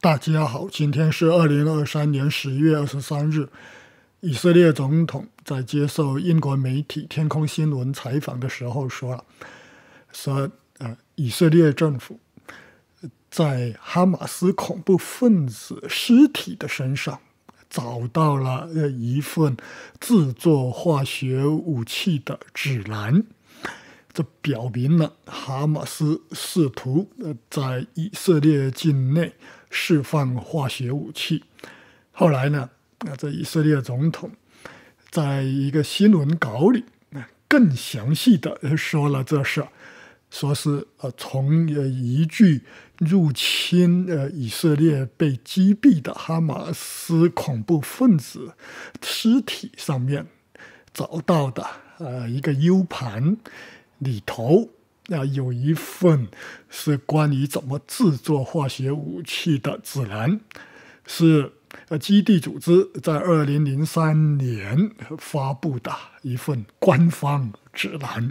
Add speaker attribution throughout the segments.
Speaker 1: 大家好，今天是2023年10月23日。以色列总统在接受英国媒体天空新闻采访的时候说以色列政府在哈马斯恐怖分子尸体的身上找到了一份制作化学武器的指南，这表明了哈马斯试图在以色列境内释放化学武器。后来呢，这以色列总统在一个新闻稿里更详细的说了这事，说是从一具入侵以色列被击毙的哈马斯恐怖分子尸体上面找到的一个 U 盘里头有一份是关于怎么制作化学武器的指南，是基地组织在2003年发布的一份官方指南。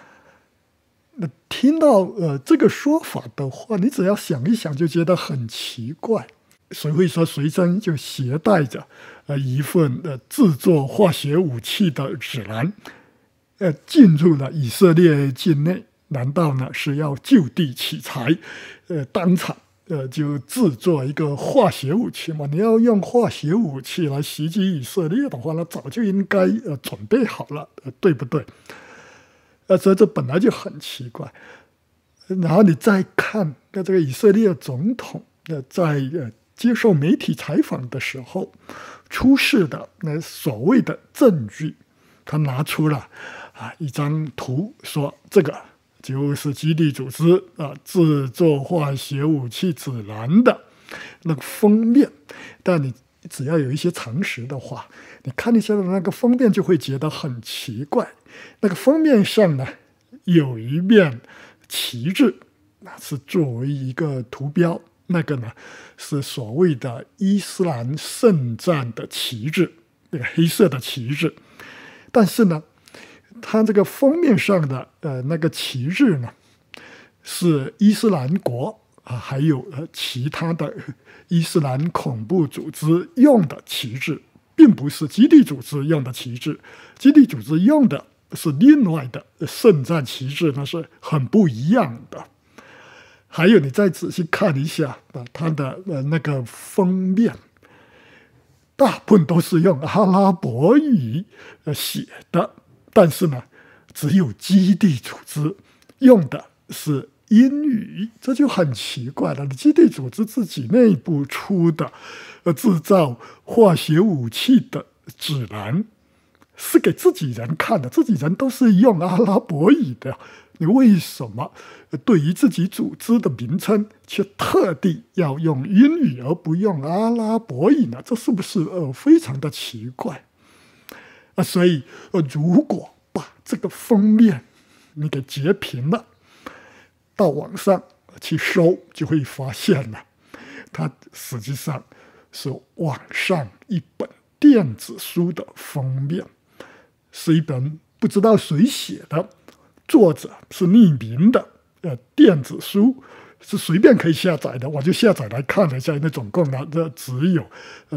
Speaker 1: 听到这个说法的话，你只要想一想就觉得很奇怪。谁会说随身就携带着一份制作化学武器的指南进入了以色列境内？难道呢是要就地取材，当场就制作一个化学武器吗？你要用化学武器来袭击以色列的话，那早就应该准备好了，对不对？所以这本来就很奇怪。然后你再看这个以色列总统在接受媒体采访的时候出示的所谓的证据，他拿出了一张图，说这个就是基地组织制作化学武器指南的那个封面。但你只要有一些常识的话，你看一下那个封面就会觉得很奇怪。那个封面上呢，有一面旗帜，是作为一个图标，那个呢是所谓的伊斯兰圣战的旗帜，那个黑色的旗帜。但是呢，它这个封面上的那个旗帜呢，是伊斯兰国还有其他的伊斯兰恐怖组织用的旗帜，并不是基地组织用的旗帜。基地组织用的是另外的圣战旗帜，那是很不一样的。还有你再仔细看一下它的那个封面，大部分都是用阿拉伯语写的，但是呢，只有基地组织用的是英语，这就很奇怪了。基地组织自己内部出的制造化学武器的指南是给自己人看的，自己人都是用阿拉伯语的，你为什么对于自己组织的名称却特地要用英语而不用阿拉伯语呢？这是不是非常的奇怪？所以如果把这个封面你给截屏了，到网上去搜，就会发现了，它实际上是网上一本电子书的封面，是一本不知道谁写的，作者是匿名的电子书，是随便可以下载的。我就下载来看了一下，那总共呢只有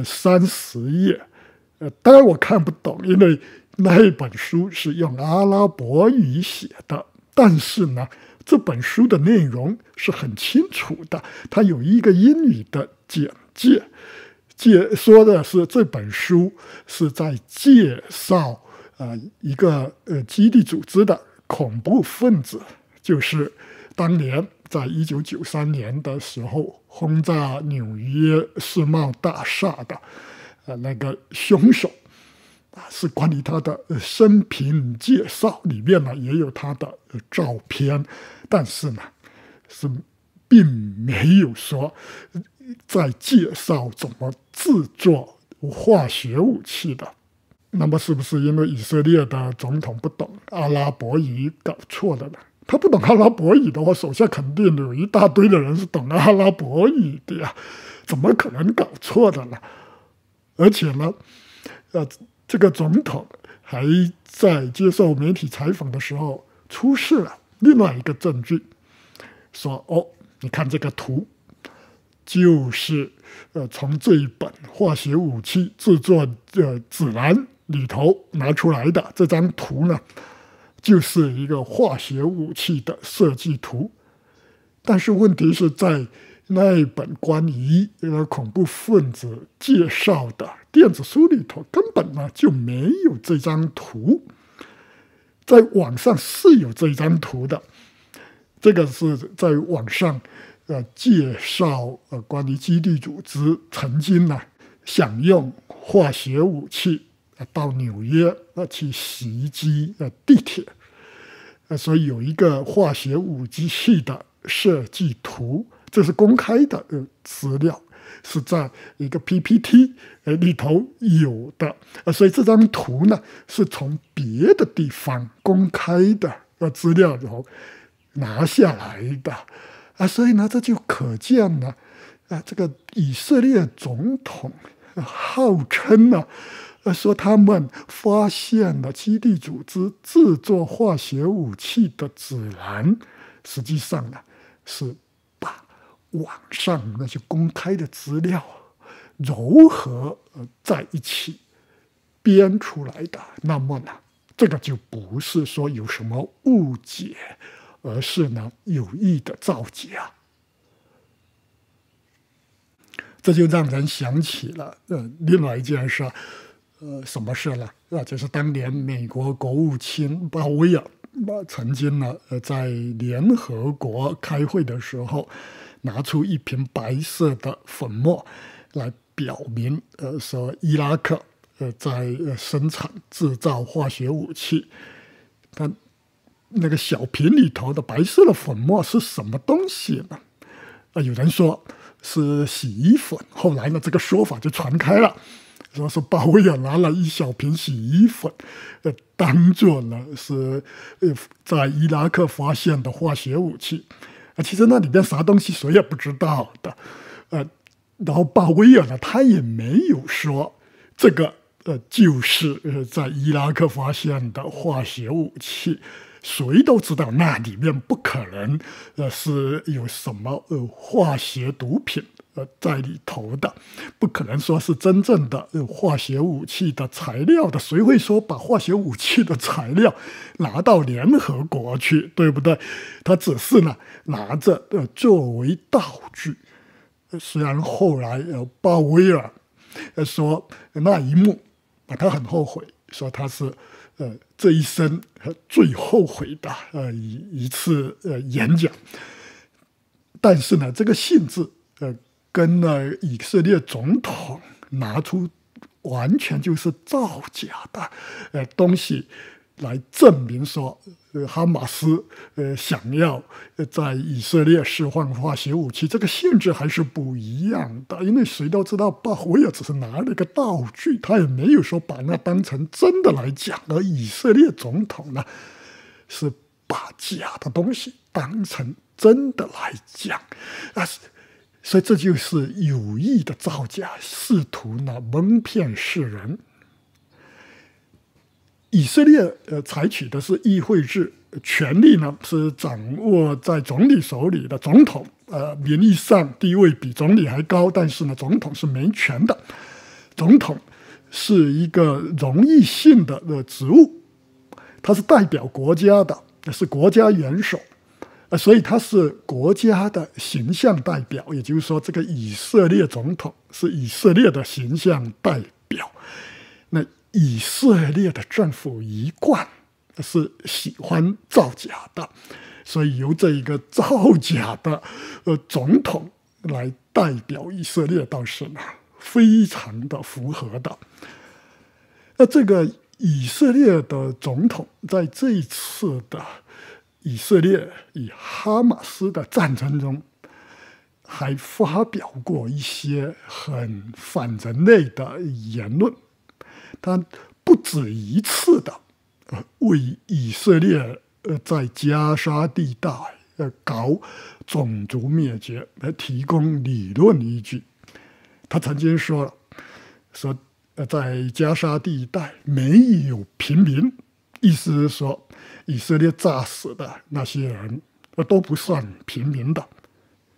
Speaker 1: 30页。当然我看不懂，因为那一本书是用阿拉伯语写的，但是呢，这本书的内容是很清楚的，它有一个英语的简介，说的是这本书是在介绍一个基地组织的恐怖分子，就是当年在1993年的时候轰炸纽约世贸大厦的那个凶手，是关于他的生平介绍，里面呢也有他的照片，但是呢是并没有说在介绍怎么制作化学武器的。那么是不是因为以色列的总统不懂阿拉伯语搞错了呢？他不懂阿拉伯语的话，手下肯定有一大堆的人是懂阿拉伯语的呀，怎么可能搞错的呢？而且呢，这个总统还在接受媒体采访的时候出示了另外一个证据，说你看这个图， 就是从这一本化学武器制作指南里头拿出来的。这张图呢，就是一个化学武器的设计图。但是问题是在那一本关于恐怖分子介绍的电子书里头，根本呢就没有这张图。在网上是有这张图的，这个是在网上介绍关于基地组织曾经呢想用化学武器到纽约去袭击地铁，所以有一个化学武器的设计图，这是公开的资料，是在一个 PPT 里头有的，所以这张图呢是从别的地方公开的资料里头拿下来的所以呢这就可见呢这个以色列总统号称呢说他们发现了基地组织制作化学武器的指南，实际上呢是把网上那些公开的资料糅合在一起编出来的。那么呢，这个就不是说有什么误解，而是呢有意的造假。这就让人想起了另外一件事，什么事呢？就是当年美国国务卿鲍威尔曾经呢在联合国开会的时候，拿出一瓶白色的粉末来表明说伊拉克在生产制造化学武器。但那个小瓶里头的白色的粉末是什么东西呢？有人说是洗衣粉，后来呢这个说法就传开了，说是鲍威尔拿了一小瓶洗衣粉当作呢是在伊拉克发现的化学武器。其实那里边啥东西谁也不知道的。然后鲍威尔呢他也没有说这个就是在伊拉克发现的化学武器。谁都知道那里面不可能是有什么化学毒品在里头的，不可能说是真正的化学武器的材料的。谁会说把化学武器的材料拿到联合国去，对不对？他只是呢拿着作为道具。虽然后来鲍威尔说那一幕他很后悔，说他是这一生最后悔的一次演讲。但是呢这个性质跟以色列总统拿出完全就是造假的东西来证明说哈马斯想要在以色列释放化学武器，这个性质还是不一样的。因为谁都知道鲍威尔只是拿了一个道具，他也没有说把那当成真的来讲，而以色列总统呢是把假的东西当成真的来讲所以这就是有意的造假，试图呢蒙骗世人。以色列采取的是议会制，权力呢是掌握在总理手里的。总统名义上地位比总理还高，但是呢总统是没权的。总统是一个荣誉性的职务，他是代表国家的，是国家元首所以他是国家的形象代表，也就是说这个以色列总统是以色列的形象代表。那以色列的政府一贯是喜欢造假的，所以由这一个造假的总统来代表以色列倒是呢非常的符合的。这个以色列的总统在这一次的以色列与哈马斯的战争中还发表过一些很反人类的言论。他不止一次的为以色列在加沙地带搞种族灭绝提供理论依据。他曾经说在加沙地带没有平民，意思是说以色列炸死的那些人都不算平民的。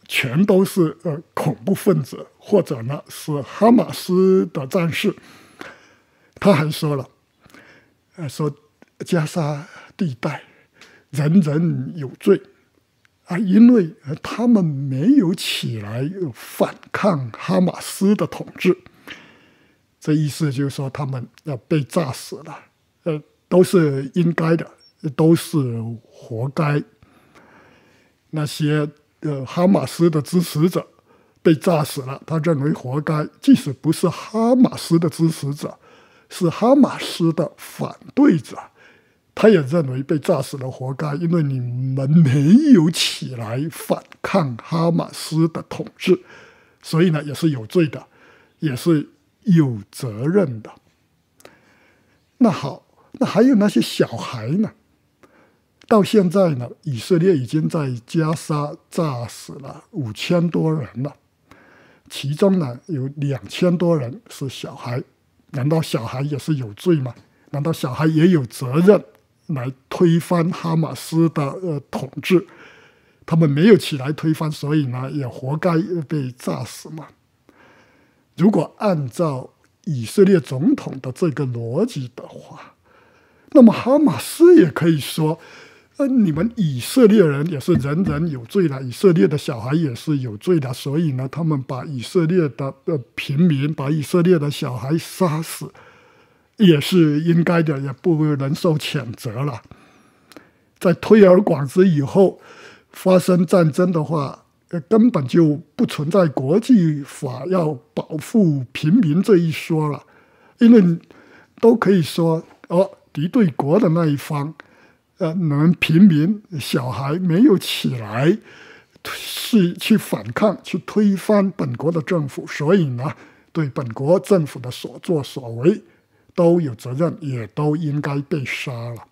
Speaker 1: 全都是恐怖分子，或者呢是哈马斯的战士。他还说了，说加沙地带人人有罪啊，因为他们没有起来反抗哈马斯的统治。这意思就是说他们要被炸死了，都是应该的，都是活该。那些哈马斯的支持者被炸死了，他认为活该。即使不是哈马斯的支持者，是哈马斯的反对者，他也认为被炸死了活该，因为你们没有起来反抗哈马斯的统治，所以呢也是有罪的，也是有责任的。那好，那还有那些小孩呢？到现在呢，以色列已经在加沙炸死了5000多人了，其中呢有2000多人是小孩。难道小孩也是有罪吗？难道小孩也有责任来推翻哈马斯的统治？他们没有起来推翻，所以呢也活该被炸死吗？如果按照以色列总统的这个逻辑的话，那么哈马斯也可以说，你们以色列人也是人人有罪了，以色列的小孩也是有罪的，所以呢，他们把以色列的平民、把以色列的小孩杀死，也是应该的，也不能受谴责了。在推而广之以后，发生战争的话，根本就不存在国际法要保护平民这一说了，因为都可以说，敌对国的那一方。平民小孩没有起来是去反抗、去推翻本国的政府，所以呢，对本国政府的所作所为都有责任，也都应该被杀了。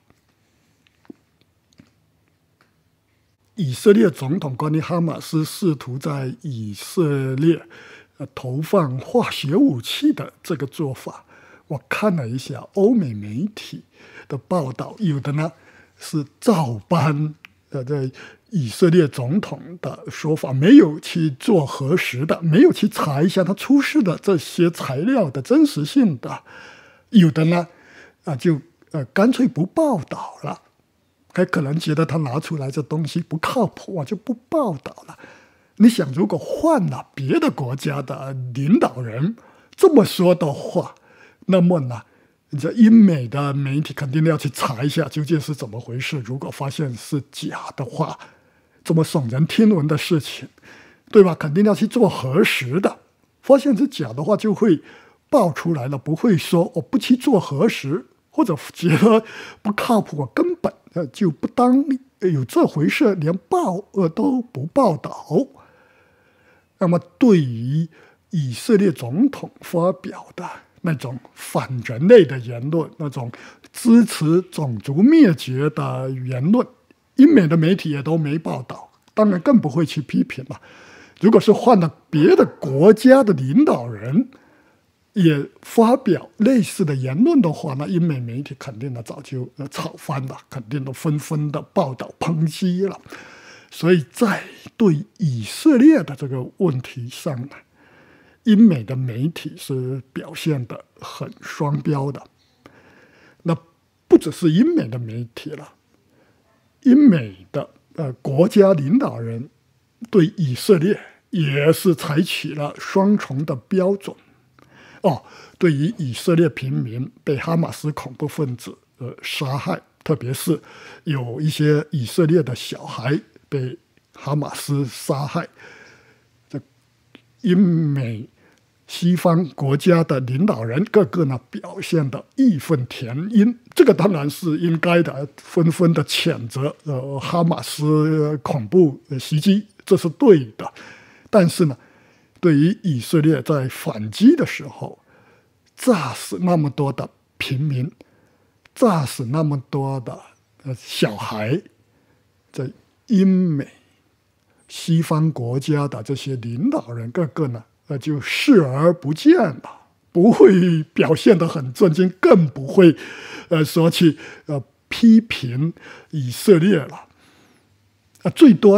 Speaker 1: 以色列总统关于哈马斯试图在以色列投放化学武器的这个做法，我看了一下欧美媒体的报道，有的呢是照搬这以色列总统的说法，没有去做核实的，没有去查一下他出示的这些材料的真实性的，有的呢就干脆不报道了，还可能觉得他拿出来这东西不靠谱，我就不报道了。你想，如果换了别的国家的领导人这么说的话，那么呢，这英美的媒体肯定要去查一下究竟是怎么回事。如果发现是假的话，这么耸人听闻的事情，对吧？肯定要去做核实的。发现是假的话，就会爆出来了，不会说我不去做核实，或者觉得不靠谱，我根本就不当有这回事，连报都不报道。那么，对于以色列总统发表的那种反人类的言论，那种支持种族灭绝的言论，英美的媒体也都没报道，当然更不会去批评了。如果是换了别的国家的领导人也发表类似的言论的话，那英美媒体肯定的早就吵翻了，肯定都纷纷的报道抨击了。所以在对以色列的这个问题上呢，英美的媒体是表现得很双标的。那不只是英美的媒体了，英美的国家领导人对以色列也是采取了双重的标准。对于以色列平民被哈马斯恐怖分子杀害，特别是有一些以色列的小孩被哈马斯杀害，这英美西方国家的领导人个个呢表现得义愤填膺，这个当然是应该的，纷纷的谴责哈马斯恐怖袭击，这是对的。但是呢，对于以色列在反击的时候炸死那么多的平民，炸死那么多的小孩，在英美西方国家的这些领导人个个呢就视而不见了，不会表现得很震惊，更不会说去批评以色列了。最多呢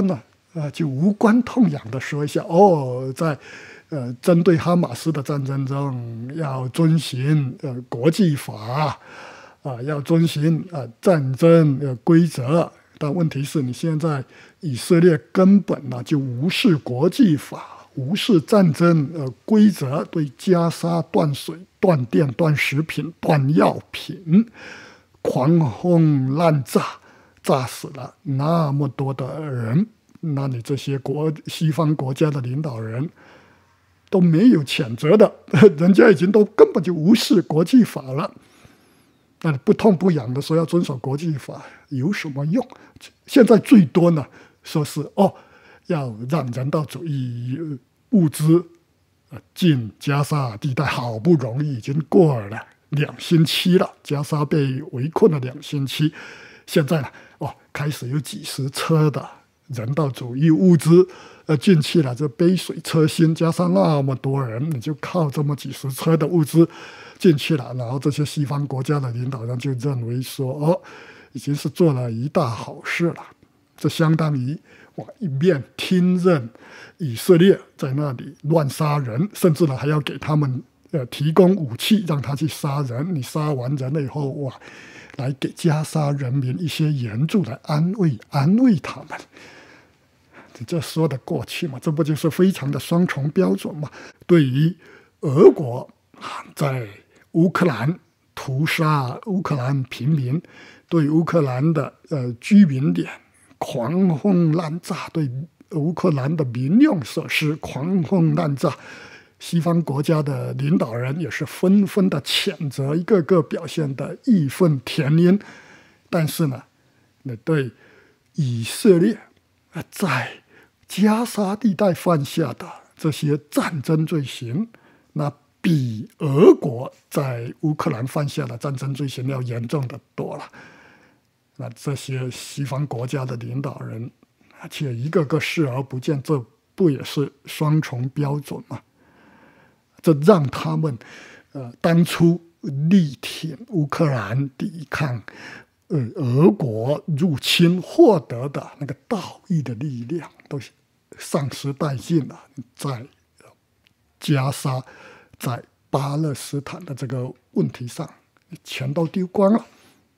Speaker 1: 就无关痛痒的说一下在针对哈马斯的战争中要遵循国际法要遵循战争规则。但问题是你现在以色列根本就无视国际法，无视战争规则，对加沙断水、断电、断食品、断药品，狂轰滥炸，炸死了那么多的人。那你这些西方国家的领导人都没有谴责的，人家已经都根本就无视国际法了。那不痛不痒的说要遵守国际法有什么用？现在最多呢说是要让人道主义物资进加沙地带，好不容易已经过了2星期了，加沙被围困了2星期，现在呢开始有几十车的人道主义物资进去了，这杯水车薪，加上那么多人，你就靠这么几十车的物资进去了，然后这些西方国家的领导人就认为说已经是做了一大好事了。这相当于一面听任以色列在那里乱杀人，甚至呢还要给他们提供武器让他去杀人，你杀完人了以后来给加沙人民一些援助，来安慰他们。这说得过去吗？这不就是非常的双重标准吗？对于俄国在乌克兰屠杀乌克兰平民，对乌克兰的居民点狂轰滥炸，对乌克兰的民用设施狂轰滥炸，西方国家的领导人也是纷纷的谴责，一个个表现的义愤填膺。但是呢，对以色列在加沙地带犯下的这些战争罪行，那比俄国在乌克兰犯下的战争罪行要严重的多了。那这些西方国家的领导人却一个个视而不见，这不也是双重标准吗？这让他们当初力挺乌克兰抵抗俄国入侵获得的那个道义的力量都丧失殆尽了，在加沙在巴勒斯坦的这个问题上全都丢光了。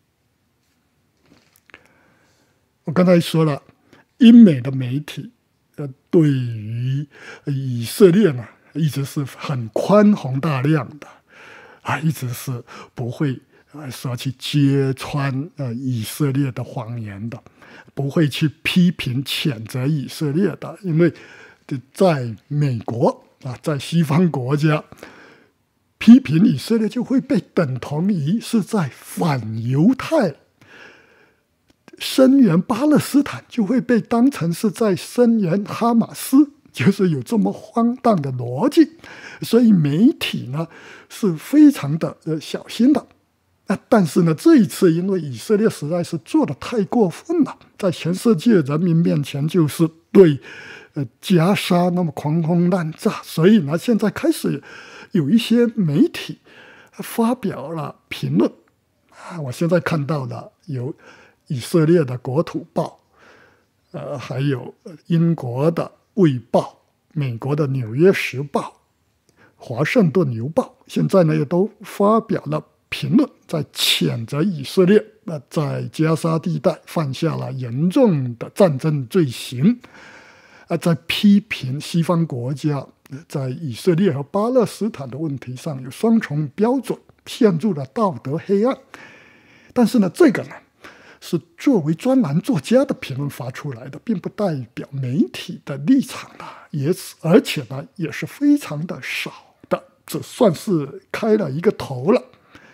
Speaker 1: 我刚才说了，英美的媒体对于以色列呢一直是很宽宏大量的一直是不会说去揭穿以色列的谎言的，不会去批评谴责以色列的，因为在美国在西方国家批评以色列就会被等同于是在反犹太，声援巴勒斯坦就会被当成是在声援哈马斯，就是有这么荒诞的逻辑。所以媒体呢是非常的小心的。但是呢，这一次因为以色列实在是做得太过分了，在全世界人民面前就是对加沙那么狂轰滥炸，所以呢，现在开始有一些媒体发表了评论我现在看到了有以色列的国土报，还有英国的卫报、美国的纽约时报、华盛顿邮报，现在呢也都发表了评论，在谴责以色列在加沙地带犯下了严重的战争罪行，在批评西方国家在以色列和巴勒斯坦的问题上有双重标准，陷入了道德黑暗。但是呢，这个呢是作为专栏作家的评论发出来的，并不代表媒体的立场而且呢也是非常的少的，只算是开了一个头了。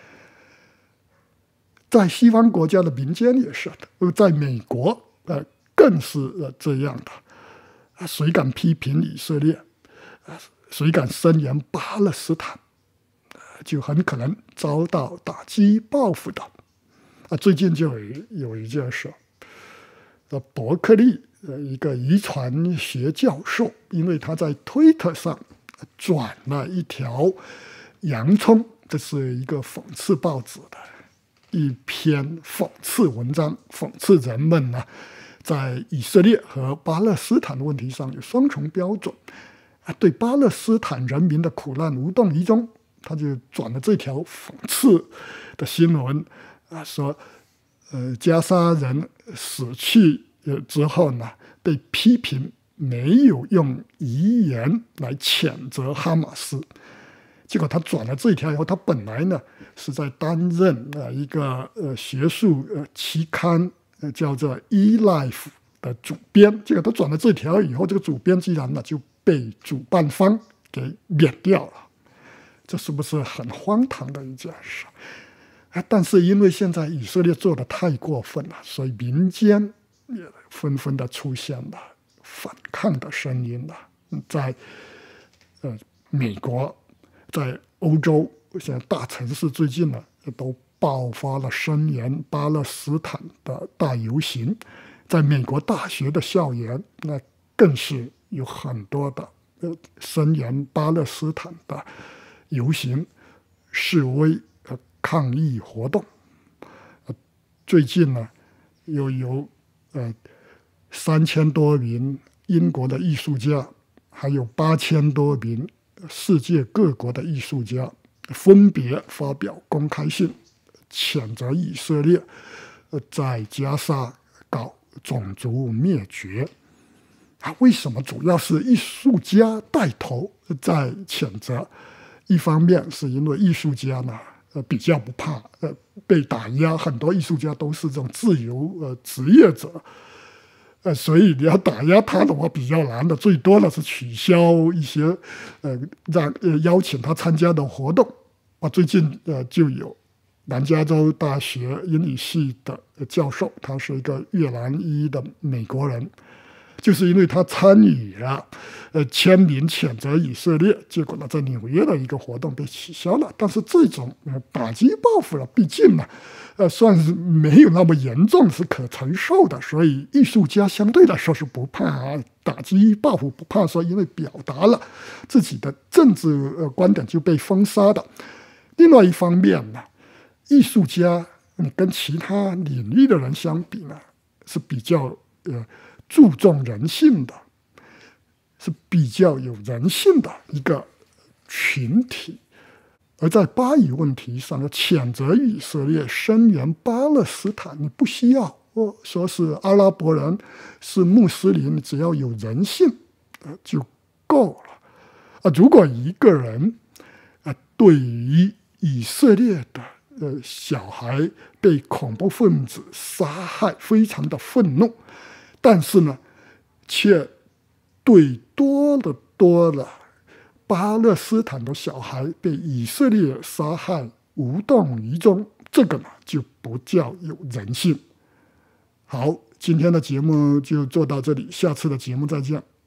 Speaker 1: 在西方国家的民间也是的，在美国更是这样的。谁敢批评以色列，谁敢声援巴勒斯坦，就很可能遭到打击报复的。最近就有一件事，伯克利一个遗传学教授，因为他在推特上转了一条洋葱，这是一个讽刺报纸的一篇讽刺文章，讽刺人们在以色列和巴勒斯坦的问题上有双重标准，对巴勒斯坦人民的苦难无动于衷，他就转了这条讽刺的新闻说加沙人死去之后呢，被批评没有用遗言来谴责哈马斯。结果他转了这一条以后，他本来呢是在担任一个学术期刊叫做《eLife》的主编。结果他转了这条以后，这个主编居然呢就被主办方给免掉了。这是不是很荒唐的一件事？但是因为现在以色列做的太过分了，所以民间也纷纷的出现了反抗的声音了。在美国，在欧洲，现在大城市最近呢都爆发了声援巴勒斯坦的大游行。在美国大学的校园，那更是有很多的声援巴勒斯坦的游行、示威、抗议活动。最近呢，又有3000多名英国的艺术家，还有8000多名世界各国的艺术家，分别发表公开信，谴责以色列在加沙搞种族灭绝。为什么主要是艺术家带头在谴责？一方面是因为艺术家呢比较不怕被打压，很多艺术家都是这种自由职业者，所以你要打压他的话比较难的，最多的是取消一些邀请他参加的活动。最近就有南加州大学英语系的教授，他是一个越南裔的美国人，就是因为他参与了签名谴责以色列，结果呢在纽约的一个活动被取消了。但是这种打击报复了，毕竟呢算是没有那么严重，是可承受的，所以艺术家相对来说是不怕打击报复，不怕说因为表达了自己的政治观点就被封杀的。另外一方面呢，艺术家你跟其他领域的人相比呢，是比较注重人性的，是比较有人性的一个群体。而在巴以问题上呢，谴责以色列、声援巴勒斯坦，你不需要说是阿拉伯人、是穆斯林，只要有人性就够了。如果一个人对于以色列的小孩被恐怖分子杀害非常的愤怒，但是呢却对多了巴勒斯坦的小孩被以色列杀害无动于衷，这个呢就不叫有人性。好，今天的节目就做到这里，下次的节目再见。